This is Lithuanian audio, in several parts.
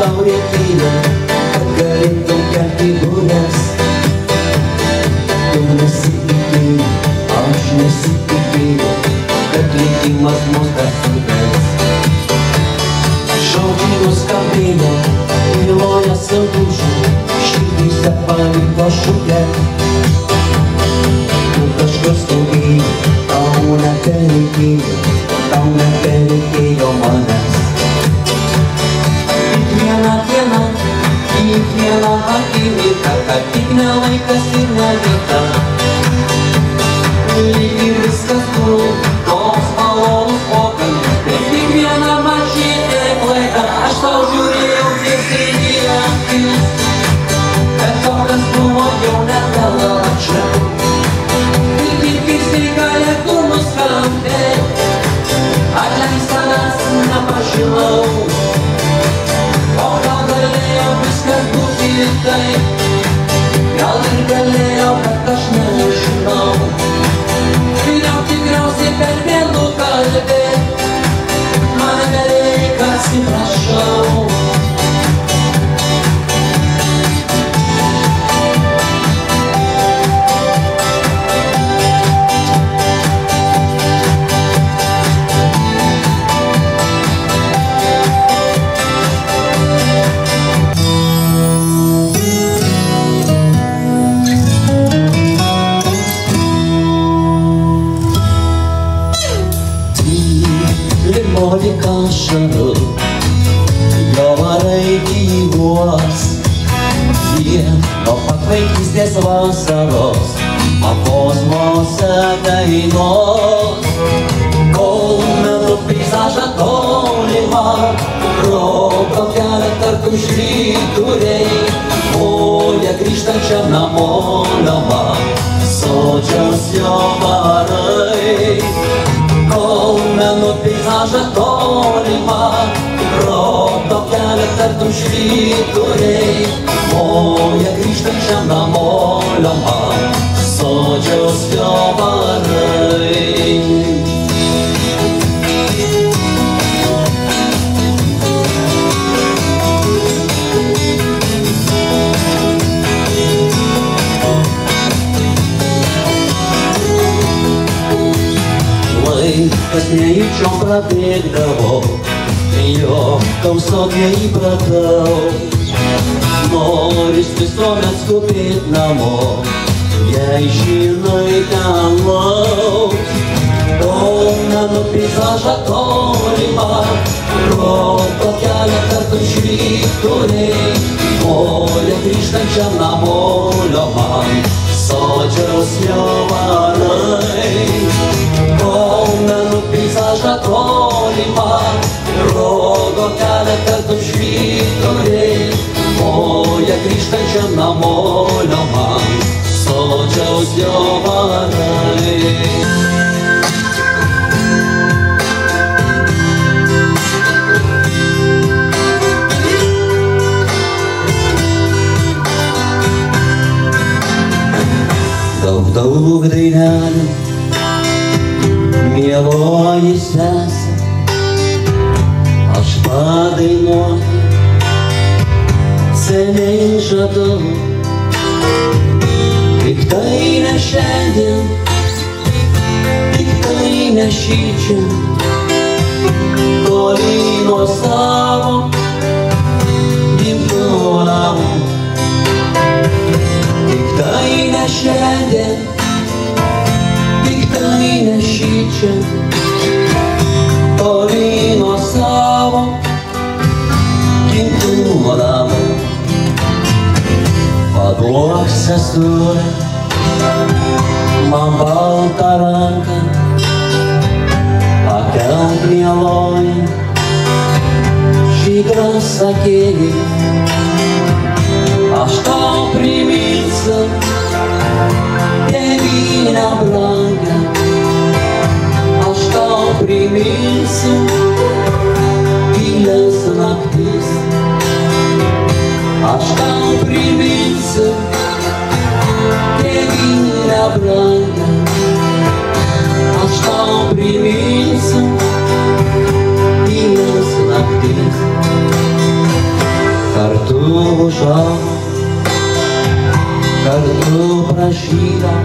tau rėkėjo, kad galėtum kelti burės. Tu nesitikėjai, aš nesitikėjau, kad likimas mus dar suves. Žodžiai nuskambėjo, tyloje sudužo, širdyse paliko šukes. Tu kažkur stovėjai, tau nebereikėjo manęs. Kiekvieną akimirką, kad tik ne laikas ir ne vieta. Lyg ir viskas buvo toks malonus pokalbis, bet tik viena mažytė klaida. Aš tau žiūrėjau tiesiai į akis, bet to, kas buvo jau nebelačiau. Tik tiksliai galėtų nuskambėti, atleist tavęs nepažinau. O gal galėjo viskas būti taip, gal ir galėjo, bet aš nežinau. Vėliau tikriausiai per vėlu kalbėt, man nereikia, atsiprašau. Lyg ašarų, jo varai gyvuos. Jie nuo pat vaikystės vasaros man kosmose dainuos. Kol menu peizažą tolimą, rodo kelią tartum švyturiai, moja grįžtančiam namo lioma, sodžiaus jo varai. Kol menu peizažą tolimą, rodo kelią tartum švyturiai, moja grįžtančiam namo lioma, sodžiaus jo varai. Kas nejučiom prabėgdavo, jo tamsoje įpratau. Noris visuomet skubėt namo, jei žinai ten lauks. Kol menu peizažą tolimą, rodo kelią tartum švyturiai, moja grįžtančiam namo lioma, sodžiaus jo varai. Kol menu peizažą tolimą, rodo kelią tartum švyturiai, moja grįžtančiam namo lioma, sodžiaus jo varai. Daug dainelių, mieloji sese, aš padainuoti seniai žadau. Tik tai ne šiandien, tik tai ne šičia, toli nuo savo gimto namo. Tik tai ne šiandien, tik tai ne šičia, toli nuo savo gimto namo. Paduok sesūrę man baltą ranką, pakelk mieloji žydrą sakėlį. Aš tau priminsiu tėvynę brangą, aš tau priminsiu gilias naktis. Aš tau priminsiu tėvynę brangą, aš tau priminsiu gilias naktis. aušo, kartu prašyta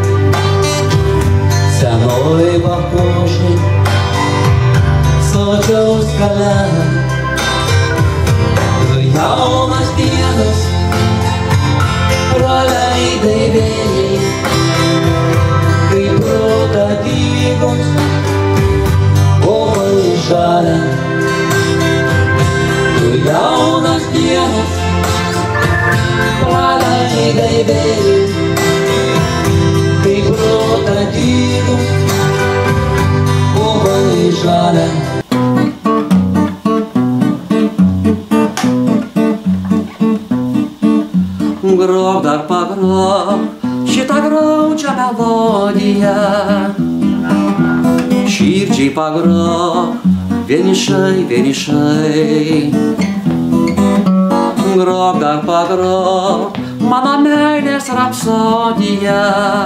senoj papuošė sočiaus gale. Tu jaunas dienas praleidai vėjai, kaip protą dygos obai žalia. Tu jaunas dienas praleidai vėjai, kaip protą dygos obai žalia. Grok dar pagrok šitą graudžią melodiją, širdžiai pagrok vienišai, vienišai. Grok dar pagrok mano meilės rapsodiją,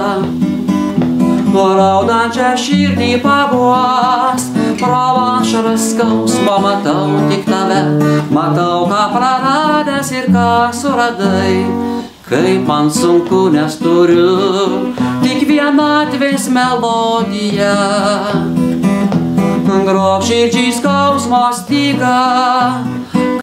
raudančią širdį paguos, pro ašaras skausmo matau tik tave, matau ką praradęs ir ką suradai. Kaip man sunku, nes turiu tik vienatvės melodiją. Grok širdžiai skausmo stygą,